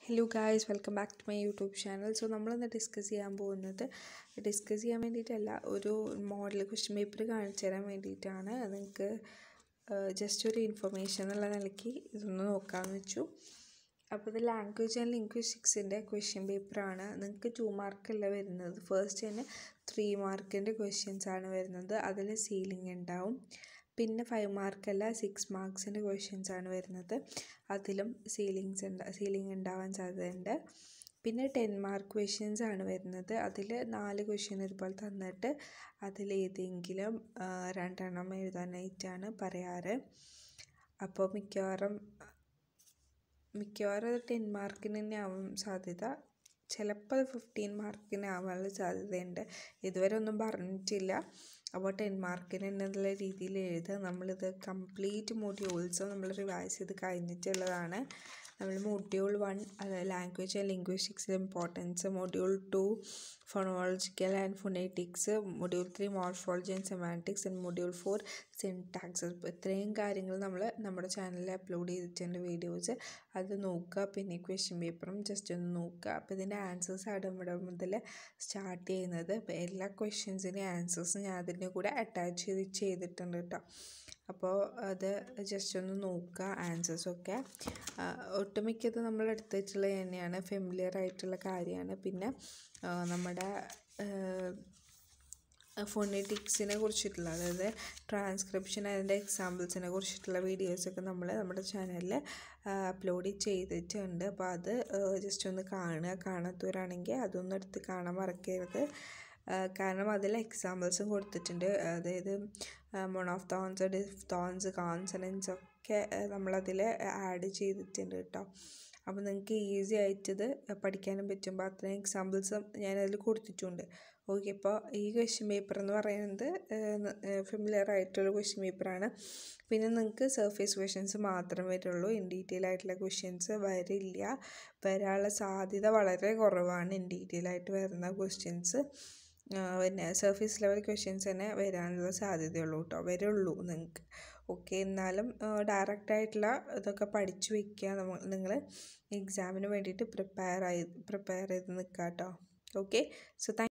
Hello guys, welcome back to my YouTube channel. So we discuss ഒരു model question paper കാണിച്ചു തരാൻ വേണ്ടിയിട്ടാണ്. നിങ്ങൾക്ക് ജസ്റ്റ് ഒരു ഇൻഫർമേഷൻ എന്നുള്ള നിലയ്ക്ക് ഇതൊന്ന് നോക്കാമെന്ന് വെച്ചു. അപ്പോൾ ഇത് ലാംഗ്വേജ് ആൻഡ് ലിംഗ്വിസ്റ്റിക്സിൻ്റെ ക്വസ്റ്റ്യൻ പേപ്പറാണ്. നിങ്ങൾക്ക് 2 മാർക്കല്ല വരുന്നത്. ഫസ്റ്റ് തന്നെ 3 മാർക്കിൻ്റെ ക്വസ്റ്റ്യൻസ് ആണ് വരുന്നത്. അതിൽ സീലിംഗ് ഉണ്ടാവും. പിന്നെ 5 മാർക്കല്ല 6 മാർക്സിൻ്റെ ക്വസ്റ്റ്യൻസ് ആണ് വരുന്നത്. അതിലും സീലിംഗ് ഉണ്ടാവാൻ സാധ്യതയുണ്ട്. പിന്നെ 10 മാർക്ക് ക്വസ്റ്റ്യൻസ് ആണ് വരുന്നത്. അതിൽ 4 ക്വസ്റ്റ്യൻ ഇതുപോലെ തന്നിട്ട് അതിലേതെങ്കിലും 2 എണ്ണം എഴുതാനായിട്ടാണ് പറയാറ്. അപ്പോൾ മിക്കവാറും 10 മാർക്കിന് തന്നെ ആവാൻ സാധ്യത. ചിലപ്പോൾ 15 മാർക്കിന് ആവാനുള്ള സാധ്യതയുണ്ട്. ഇതുവരെ ഒന്നും പറഞ്ഞിട്ടില്ല. അപ്പോൾ 10 മാർക്കിന് എന്നുള്ള രീതിയിൽ എഴുതുക. നമ്മളിത് കംപ്ലീറ്റ് മൊഡ്യൂൾസും നമ്മൾ റിവൈസ് ചെയ്ത് കഴിഞ്ഞിട്ടുള്ളതാണ്. നമ്മൾ module 1 language and linguistics importance, module 2 phonological and phonetics, module 3 morphology and semantics and module 4 syntax. ഇത്രയും കാര്യങ്ങൾ നമ്മൾ നമ്മുടെ ചാനലിൽ അപ്ലോഡ് ചെയ്തിട്ടുണ്ട് വീഡിയോസ്. അത് നോക്കുക. പിന്നെ ക്വസ്റ്റ്യൻ പേപ്പറും ജസ്റ്റ് ഒന്ന് നോക്കുക. അപ്പോൾ ഇതിൻ്റെ ആൻസേഴ്സ് ഇവിടെ മുതൽ സ്റ്റാർട്ട് ചെയ്യുന്നത്. അപ്പോൾ എല്ലാ ക്വസ്റ്റ്യൻസിൻ്റെ ആൻസേഴ്സ് ഞാൻ അതിൻ്റെ കൂടെ അറ്റാച്ച് ചെയ്തിട്ടുണ്ട് കേട്ടോ. അപ്പോൾ അത് ജസ്റ്റ് ഒന്ന് നോക്കുക ആൻസേഴ്സൊക്കെ. ഒട്ടുമിക്കത് നമ്മൾ എടുത്ത് വെച്ചുള്ളത് തന്നെയാണ്, ഫെമിലിയർ ആയിട്ടുള്ള കാര്യമാണ്. പിന്നെ നമ്മുടെ ഫോണറ്റിക്സിനെ കുറിച്ചിട്ടുള്ള, അതായത് ട്രാൻസ്ക്രിപ്ഷൻ, അതിൻ്റെ എക്സാമ്പിൾസിനെ കുറിച്ചിട്ടുള്ള വീഡിയോസൊക്കെ നമ്മൾ നമ്മുടെ ചാനലിൽ അപ്ലോഡ് ചെയ്തിട്ടുണ്ട്. അപ്പോൾ അത് ജസ്റ്റ് ഒന്ന് കാണാത്തവരാണെങ്കിൽ അതൊന്നും എടുത്ത് കാണാൻ മറക്കരുത്. കാരണം അതിൽ എക്സാമ്പിൾസും കൊടുത്തിട്ടുണ്ട്. അതായത് മൊണോഫ്തോൺസ്, ഡിഫ്തോൺസ്, കോൺസണൻസ് ഒക്കെ നമ്മളതിൽ ആഡ് ചെയ്തിട്ടുണ്ട് കേട്ടോ. അപ്പോൾ നിങ്ങൾക്ക് ഈസി ആയിട്ടിത് പഠിക്കാനും പറ്റും. അത്രയും എക്സാമ്പിൾസും ഞാനതിൽ കൊടുത്തിട്ടുണ്ട്. ഓക്കെ, അപ്പോൾ ഈ ക്വസ്റ്റ്യൻ പേപ്പർ എന്ന് പറയുന്നത് ഫെമിലിയർ ആയിട്ടുള്ള ക്വസ്റ്റ്യൻ പേപ്പറാണ്. പിന്നെ നിങ്ങൾക്ക് സർഫേസ് ക്വസ്റ്റ്യൻസ് മാത്രമേ വരുള്ളൂ. ഇൻ ഡീറ്റെയിൽ ആയിട്ടുള്ള ക്വസ്റ്റ്യൻസ് വരാനുള്ള സാധ്യത വളരെ കുറവാണ്. ഇൻ ഡീറ്റെയിൽ ആയിട്ട് വരുന്ന ക്വസ്റ്റ്യൻസ് പിന്നെ സർഫേസ് ലെവൽ ക്വസ്റ്റ്യൻസ് തന്നെ വരാനുള്ള സാധ്യതയുള്ളൂ കേട്ടോ, വരുള്ളൂ നിങ്ങൾക്ക്. ഓക്കെ, എന്നാലും ഡയറക്റ്റായിട്ടുള്ള ഇതൊക്കെ പഠിച്ചു വയ്ക്കുക. നിങ്ങൾ എക്സാമിന് വേണ്ടിയിട്ട് പ്രിപ്പയർ ചെയ്ത് നിൽക്കുക കേട്ടോ. Okay, so